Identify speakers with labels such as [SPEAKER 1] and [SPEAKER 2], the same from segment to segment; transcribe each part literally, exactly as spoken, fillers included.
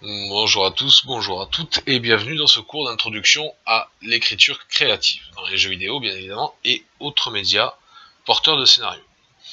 [SPEAKER 1] Bonjour à tous, bonjour à toutes et bienvenue dans ce cours d'introduction à l'écriture créative, dans les jeux vidéo bien évidemment et autres médias porteurs de scénarios.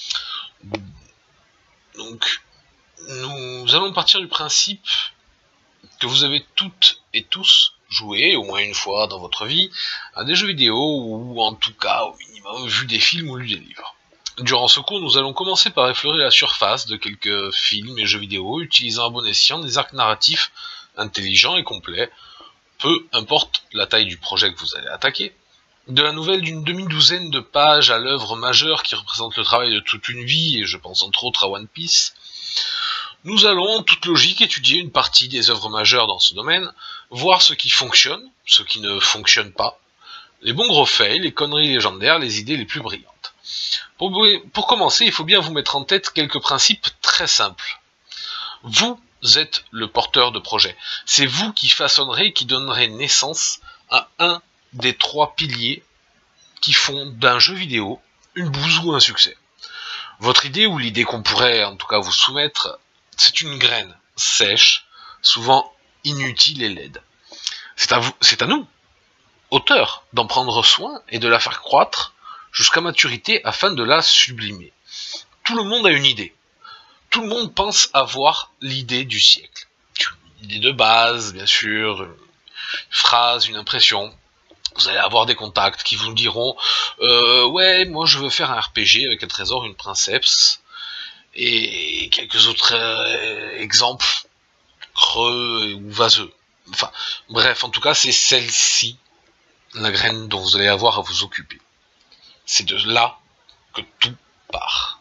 [SPEAKER 1] Donc, nous allons partir du principe que vous avez toutes et tous joué, au moins une fois dans votre vie, à des jeux vidéo ou en tout cas au minimum vu des films ou lu des livres. Durant ce cours, nous allons commencer par effleurer la surface de quelques films et jeux vidéo, utilisant à bon escient des arcs narratifs intelligents et complets, peu importe la taille du projet que vous allez attaquer. De la nouvelle d'une demi-douzaine de pages à l'œuvre majeure qui représente le travail de toute une vie, et je pense entre autres à One Piece, nous allons en toute logique étudier une partie des œuvres majeures dans ce domaine, voir ce qui fonctionne, ce qui ne fonctionne pas, les bons gros fails, les conneries légendaires, les idées les plus brillantes. Pour, pour commencer, il faut bien vous mettre en tête quelques principes très simples. Vous êtes le porteur de projet. C'est vous qui façonnerez, qui donnerez naissance à un des trois piliers qui font d'un jeu vidéo une bouse ou un succès. Votre idée, ou l'idée qu'on pourrait en tout cas vous soumettre, c'est une graine sèche, souvent inutile et laide. C'est à vous, c'est à nous, auteurs, d'en prendre soin et de la faire croître jusqu'à maturité afin de la sublimer. Tout le monde a une idée. Tout le monde pense avoir l'idée du siècle. Une idée de base, bien sûr, une phrase, une impression. Vous allez avoir des contacts qui vous diront euh, « Ouais, moi je veux faire un R P G avec un trésor, une princesse. » Et quelques autres euh, exemples creux ou vaseux. Enfin, bref, en tout cas, c'est celle-ci, la graine dont vous allez avoir à vous occuper. C'est de là que tout part.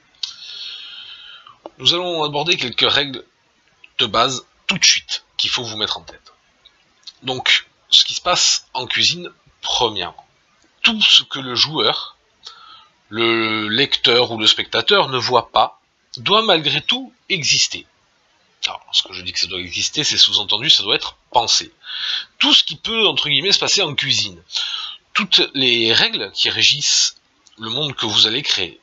[SPEAKER 1] Nous allons aborder quelques règles de base tout de suite qu'il faut vous mettre en tête. Donc, ce qui se passe en cuisine, premièrement. Tout ce que le joueur, le lecteur ou le spectateur ne voit pas, doit malgré tout exister. Alors, lorsque je dis que ça doit exister, c'est sous-entendu, ça doit être pensé. Tout ce qui peut, entre guillemets, se passer en cuisine. Toutes les règles qui régissent le monde que vous allez créer.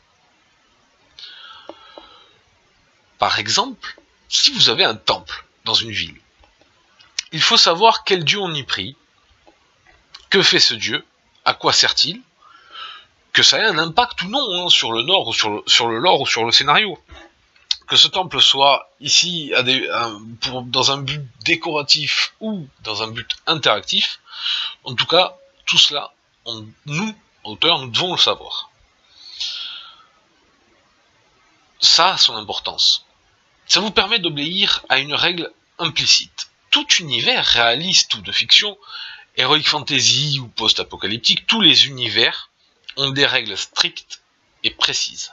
[SPEAKER 1] Par exemple, si vous avez un temple dans une ville, il faut savoir quel dieu on y prie, que fait ce dieu, à quoi sert-il, que ça ait un impact ou non hein, sur le lore ou sur le, sur le lore ou sur le scénario. Que ce temple soit ici à des, à, pour, dans un but décoratif ou dans un but interactif, en tout cas, tout cela, on, nous, auteurs, nous devons le savoir. Ça a son importance. Ça vous permet d'obéir à une règle implicite. Tout univers réaliste ou de fiction, heroic fantasy ou post-apocalyptique, tous les univers ont des règles strictes et précises.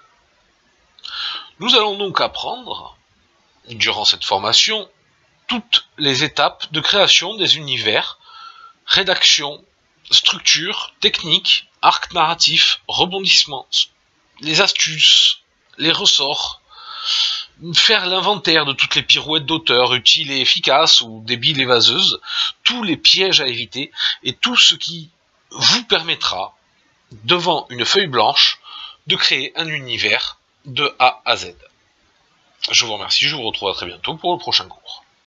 [SPEAKER 1] Nous allons donc apprendre, durant cette formation, toutes les étapes de création des univers, rédaction, structure, technique, arc narratif, rebondissement, les astuces, les ressorts, faire l'inventaire de toutes les pirouettes d'auteur utiles et efficaces ou débiles et vaseuses, tous les pièges à éviter et tout ce qui vous permettra, devant une feuille blanche, de créer un univers de A à Z. Je vous remercie, je vous retrouve à très bientôt pour le prochain cours.